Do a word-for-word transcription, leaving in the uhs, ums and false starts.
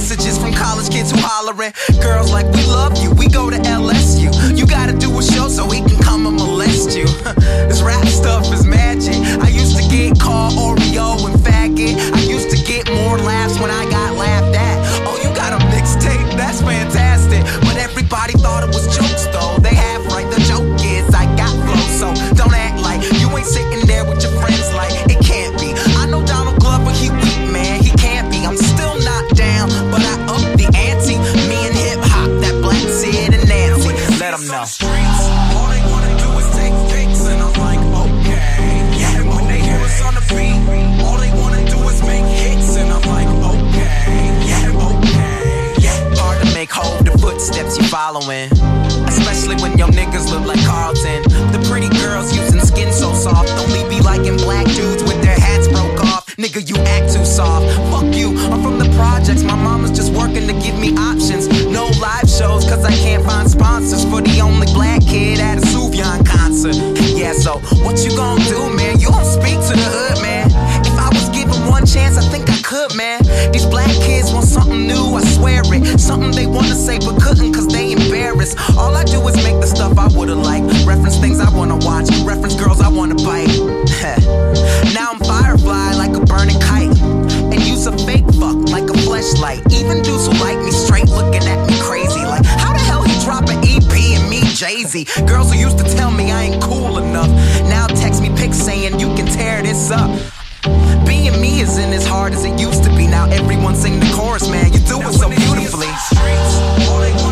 messages from college kids who hollering. Girls like, we love you, we go to L S U. You gotta do a show so he can come and molest you. This rap stuff is magic. I used to get called Oreo and faggot. I used to get more laughs when I got laughed at. Oh, you got a mixtape? That's fantastic. But everybody thought it was jokes though. They have right, the joke is I got flow. So don't act like you ain't sitting there with your friends like it can't be. I know Donald Glover, he weak, man, he can't be. I'm still not down, but I up the ante. Me and hip hop, that Black Sid and Nancy. Let them know. All they wanna do is take pics, and I'm like, okay. Yeah, and when they hear us on the beat, all they wanna do is make hits, and I'm like, okay. Yeah, okay. Yeah. Hard to make hold the footsteps you following, especially when your niggas look like Carlton. The pretty girls using skin so soft only be liking black dudes with their hats broke off. Nigga, you act too soft. Fuck you, I'm from the projects. My mama's just working to give me options. No live shows cause I can't find sponsors for the only black kid at a Sufjan concert. Yeah, so what you gonna do, man? You don't speak to the hood, man. If I was given one chance, I think I could, man. These black kids want something new, I swear it. Something they wanna say but couldn't cause they embarrassed. All I do is make the stuff I would've liked. Reference things I wanna watch, reference girls I wanna bite. Now I'm Firefly like a burning kite, and use a fake fuck like a fleshlight. Even dudes who like me straight looking at me crazy like, how the hell he drop an E P and me Jay-Z? Girls who used to tell me I ain't cool enough now text me pics saying you can tear this up. Being me isn't as hard as it used to be. Now everyone sing the chorus, man, you do it so beautifully. All they